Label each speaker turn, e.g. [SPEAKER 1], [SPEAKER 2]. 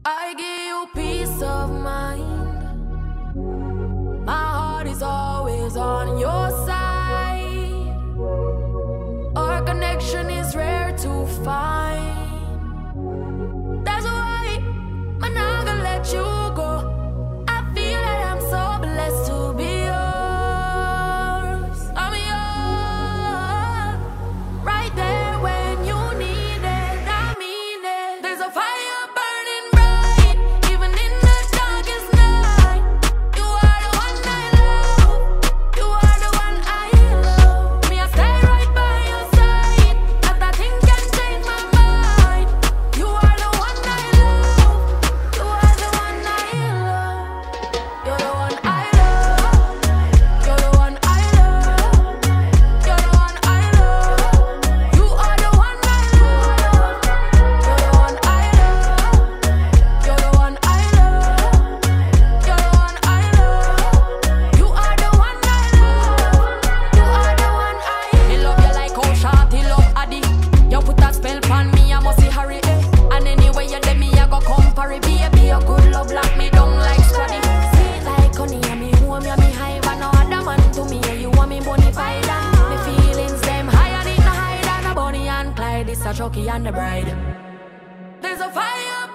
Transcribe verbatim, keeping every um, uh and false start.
[SPEAKER 1] I give you peace of mind. My heart is always on your side. Our connection is rare to find. That's why I'm not gonna let you go. I feel that I'm so blessed to be yours. I'm yours, right there when you need it. I mean it. There's a fire burning bright, even in the darkest night. You are the one I love. You are the one I love. Me, I stay right by your side. Not that thing can change my mind. You are the one I love. You are the one I love. You're the one I love. You're the one I love. You're the one I love. You are the one I love. You're the one I love. You're the one I love. You're the one I love. You are the one I love. You are the one I love. Me love you like how shorty love Addy. You put a spell on me, I must see hurry, eh. And anyway you let me, I go come for it. Baby, your good love lock me down like Scotty. Sweet like honey, and me home, you me high, but no other man to me, and you want me bonafide. Me feelings them higher, need no hide, and a Bonnie and Clyde. This a Chucky and the bride. There's a fire